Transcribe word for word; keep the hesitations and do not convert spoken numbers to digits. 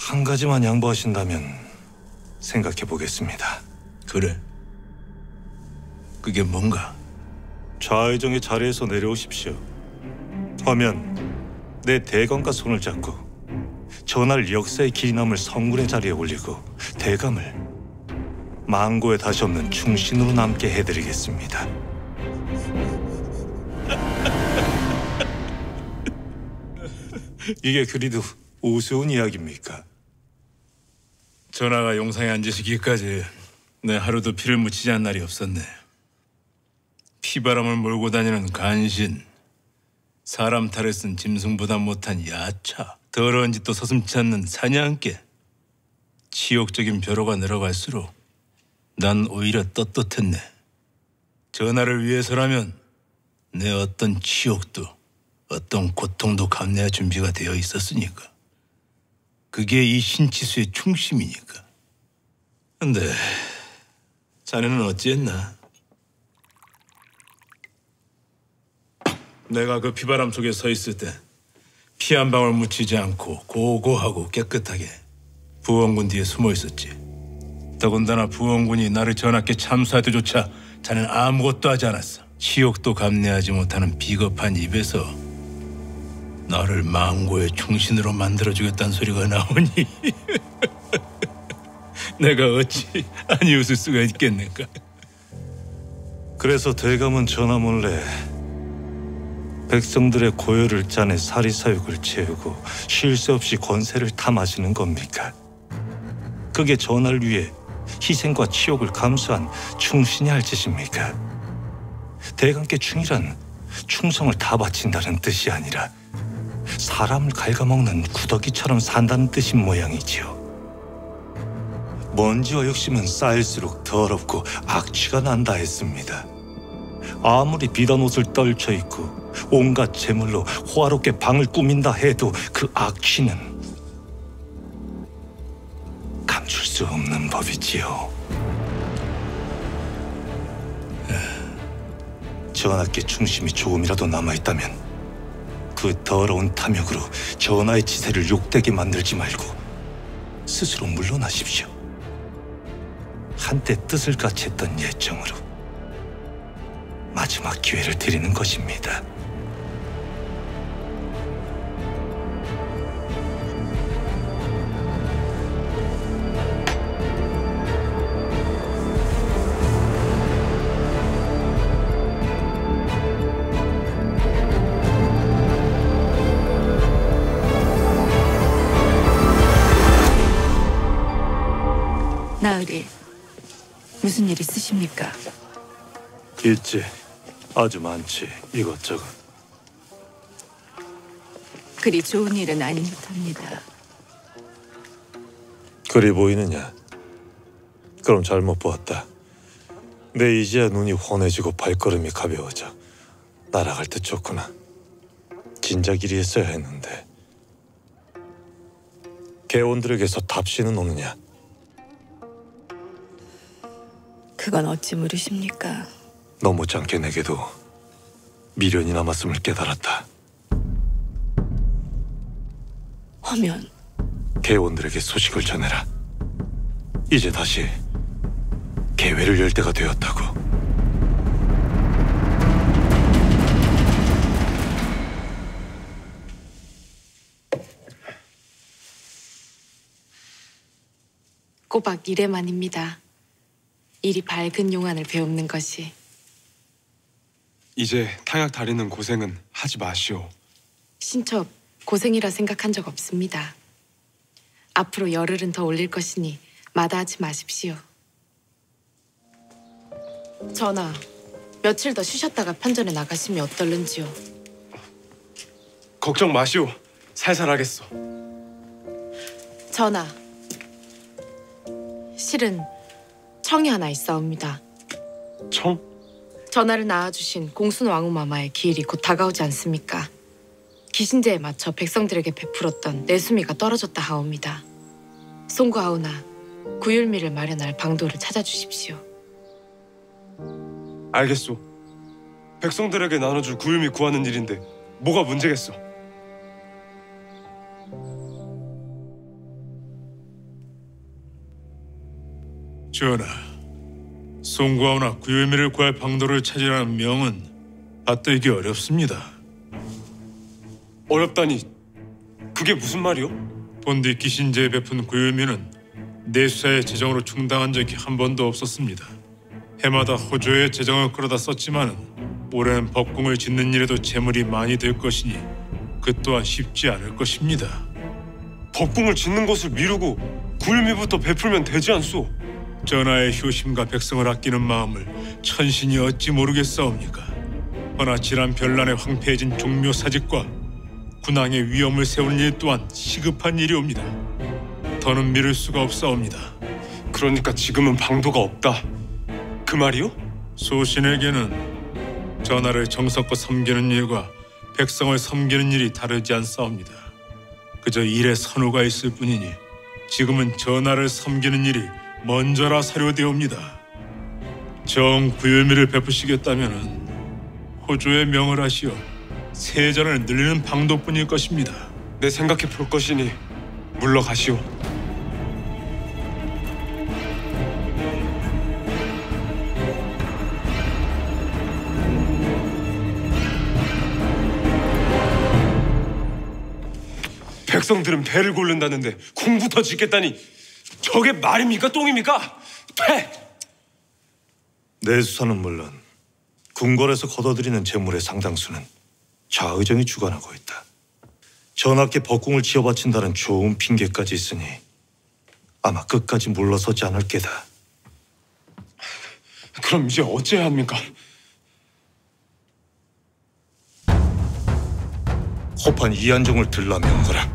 한 가지만 양보하신다면 생각해 보겠습니다. 그래? 그게 뭔가? 좌의정의 자리에서 내려오십시오. 하면 내 대감과 손을 잡고 전할 역사의 길이 남을 성군의 자리에 올리고 대감을 망고에 다시 없는 충신으로 남게 해드리겠습니다. 이게 그리도 우스운 이야기입니까? 전하가 용상에 앉으시기까지 내 하루도 피를 묻히지 않은 날이 없었네. 피바람을 몰고 다니는 간신, 사람 탈에 쓴 짐승보다 못한 야차, 더러운 짓도 서슴지 않는 사냥개. 치욕적인 벼로가 늘어갈수록 난 오히려 떳떳했네. 전하를 위해서라면 내 어떤 치욕도 어떤 고통도 감내할 준비가 되어 있었으니까. 그게 이 신치수의 충심이니까. 근데 자네는 어찌했나? 내가 그 피바람 속에 서 있을 때 피 한 방울 묻히지 않고 고고하고 깨끗하게 부원군 뒤에 숨어 있었지. 더군다나 부원군이 나를 전하께 참수할 때조차 자네는 아무것도 하지 않았어. 치욕도 감내하지 못하는 비겁한 입에서 나를 망고의 충신으로 만들어주겠다는 소리가 나오니 내가 어찌 아니 웃을 수가 있겠는가. 그래서 대감은 전하 몰래 백성들의 고열을 짜내 사리사욕을 채우고 쉴 새 없이 권세를 탐하시는 겁니까? 그게 전하를 위해 희생과 치욕을 감수한 충신이 할 짓입니까? 대감께 충이란 충성을 다 바친다는 뜻이 아니라 사람을 갉아먹는 구더기처럼 산다는 뜻인 모양이지요. 먼지와 욕심은 쌓일수록 더럽고 악취가 난다 했습니다. 아무리 비단 옷을 떨쳐 입고 온갖 재물로 호화롭게 방을 꾸민다 해도 그 악취는 감출 수 없는 법이지요. 전하께 충심이 조금이라도 남아있다면 그 더러운 탐욕으로 전하의 지세를 욕되게 만들지 말고 스스로 물러나십시오. 한때 뜻을 같이 했던 예정으로 마지막 기회를 드리는 것입니다. 나으리, 무슨 일 있으십니까? 있지. 아주 많지. 이것저것. 그리 좋은 일은 아닌 듯합니다. 그리 보이느냐? 그럼 잘못 보았다. 내 이제야 눈이 훤해지고 발걸음이 가벼워져 날아갈 때 좋구나. 진작 일이 했어야 했는데. 개원들에게서 답신은 오느냐? 그건 어찌 물으십니까? 너무 작게 내게도 미련이 남았음을 깨달았다. 하면 개원들에게 소식을 전해라. 이제 다시 계회를 열 때가 되었다고. 꼬박 이래만입니다. 이리 밝은 용안을 배우는 것이. 이제 탕약 다리는 고생은 하지 마시오. 신첩 고생이라 생각한 적 없습니다. 앞으로 열흘은 더 올릴 것이니 마다하지 마십시오. 전하, 며칠 더 쉬셨다가 편전에 나가시면 어떨는지요? 걱정 마시오. 살살하겠소. 전하, 실은 청이 하나 있사옵니다. 청? 전하를 낳아주신 공순 왕후마마의 기일이 곧 다가오지 않습니까? 기신제에 맞춰 백성들에게 베풀었던 내수미가 떨어졌다 하옵니다. 송구하오나 구율미를 마련할 방도를 찾아주십시오. 알겠소. 백성들에게 나눠줄 구름이 구하는 일인데 뭐가 문제겠소? 전하, 송구하오나 구유미를 구할 방도를 찾으라는 명은 받들기 어렵습니다. 어렵다니 그게 무슨 말이오? 본디 기신제에 베푼 구유미는 내수사의 재정으로 충당한 적이 한 번도 없었습니다. 해마다 호조의 재정을 끌어다 썼지만은 올해는 법궁을 짓는 일에도 재물이 많이 들 것이니 그 또한 쉽지 않을 것입니다. 법궁을 짓는 것을 미루고 구유미부터 베풀면 되지 않소? 전하의 효심과 백성을 아끼는 마음을 천신이 어찌 모르겠사옵니까? 허나 지난 별난에 황폐해진 종묘 사직과 군왕의 위엄을 세우는 일 또한 시급한 일이옵니다. 더는 미룰 수가 없사옵니다. 그러니까 지금은 방도가 없다 그 말이오? 소신에게는 전하를 정성껏 섬기는 일과 백성을 섬기는 일이 다르지 않사옵니다. 그저 일에 선호가 있을 뿐이니 지금은 전하를 섬기는 일이 먼저라 사료되옵니다. 정 구유미를 베푸시겠다면은 호조의 명을 하시어 세전을 늘리는 방도뿐일 것입니다. 내 생각해 볼 것이니 물러가시오. 백성들은 배를 고른다는데 궁부터 짓겠다니 저게 말입니까 똥입니까? 패! 내수사는 물론 궁궐에서 걷어들이는 재물의 상당수는 좌의정이 주관하고 있다. 전하께 법궁을 지어바친다는 좋은 핑계까지 있으니 아마 끝까지 물러서지 않을 게다. 그럼 이제 어째야 합니까? 호판 이한종을 들라 명거라.